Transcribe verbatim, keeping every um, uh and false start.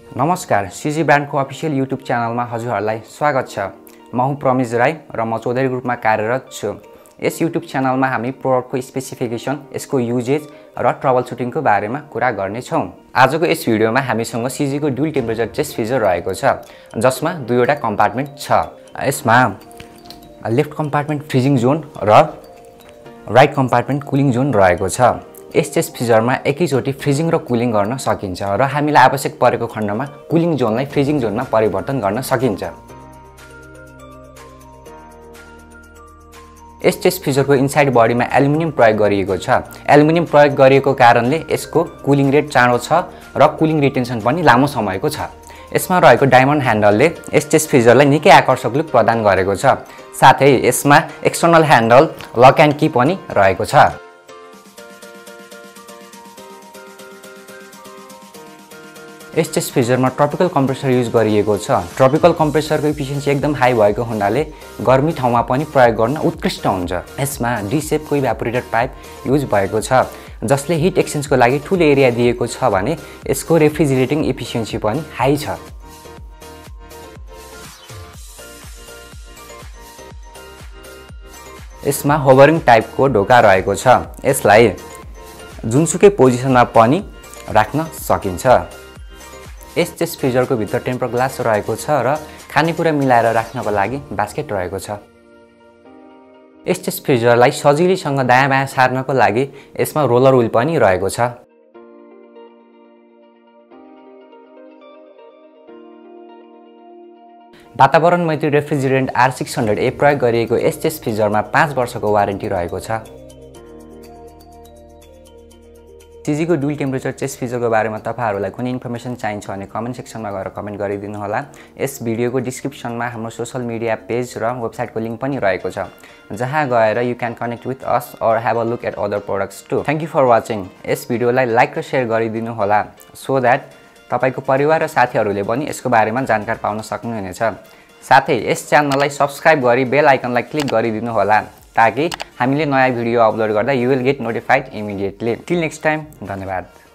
नमस्कार, सीजी ब्रान्डको official YouTube च्यानलमा हजुरहरूलाई स्वागत छ। म हुँ प्रमिज राई र म चौधरी ग्रुपमा कार्यरत छु। यस युट्युब च्यानलमा हामी प्रोडक्टको स्पेसिफिकेसन, यसको युजेज र ट्रबल सुटिङको बारेमा कुरा गर्नेछौँ। आजको यस भिडियोमा हामीसँग सीजीको ड्युल टेम्परेचर चेस्ट फ्रिजर रहेको छ, जसमा दुईवटा कम्पार्टमेन्ट छ। यसमा लेफ्ट कम्पार्टमेन्ट फ्रिजिङ जोन र राइट कम्पार्टमेन्ट कुलिङ जोन रहेको छ। यस चेस्ट फ्रिजरमा एकैचोटि फ्रिजिङ र कुलिङ गर्न सकिन्छ र हामीलाई आवश्यक परेको खण्डमा कुलिङ जोनलाई फ्रिजिङ जोनमा परिवर्तन गर्न सकिन्छ। यस चेस्ट फ्रिजरको इनसाइड बडीमा एल्युमिनियम प्रयोग गरिएको छ। एल्युमिनियम प्रयोग गरिएको कारणले यसको कुलिङ रेट चाँडो छ र कुलिङ रिटेन्सन पनि लामो समयको छ। यसमा रहेको डायमन्ड ह्यान्डलले यस चेस्ट फ्रिजरलाई निकै आकर्षक लुक प्रदान गरेको छ। साथै यसमा external handle, lock and key पनि रहेको छ। यस चेस्ट फ्रिजरमा ट्रपिकल कम्प्रेसर युज गरिएको छ। ट्रपिकल कम्प्रेसरको इफिसियन्सी एकदम हाई भएको हुनाले गर्मी ठाउँमा पनि प्रयोग गर्न उत्कृष्ट हुन्छ। यसमा डी सेपको इभ्यापोरेटर पाइप युज भएको छ, जसले हिट एक्सचेन्जको लागि ठुलो एरिया दिएको छ भने यसको रेफ्रिजरेटिङ इफिसियन्सी पनि हाई छ। यसमा होभरिङ टाइपको ढोका रहेको छ। यसलाई जुनसुकै पोजिसनमा पनि राख्न सकिन्छ। यस चेस्ट फ्रिजरको भित्र टेम्पर ग्लास रहेको छ र खानेकुरा मिलाएर राख्नको लागि बास्केट रहेको छ। यस चेस्ट फ्रिजरलाई सजिलैसँग दायाँ बायाँ सार्नको लागि यसमा रोलर व्हिल पनि रहेको छ। वातावरण मैत्री refrigerant R six hundred A प्रयोग गरिएको यस चेस्ट फ्रिजरमा पाँच वर्षको वारेन्टी रहेको छ। सीजीको ड्युल टेम्परेचर चेस्ट फ्रिजरको बारेमा तपाईहरुलाई कुनै इन्फर्मेसन चाहिन्छ भने कमेन्ट सेक्सनमा गएर कमेन्ट गरिदिनु होला। यस भिडियोको डिस्क्रिप्सनमा हाम्रो सोशल मिडिया पेज र वेबसाइटको लिंक पनि रहेको छ, जहाँ गएर you can connect with us or have a look at other products too. Thank you for watching. यस भिडियोलाई लाइक र शेयर गरिदिनु होला सो दैट तपाईको परिवार र साथीहरुले पनि यसको बारेमा जानकारी पाउन सक्नुहुनेछ। साथै यस च्यानललाई सब्स्क्राइब गरी बेल आइकनलाई क्लिक गरिदिनु होला, ताकि हामीले नयाँ भिडियो अपलोड गर्दा you will get notified immediately. Till next time, धन्यवाद।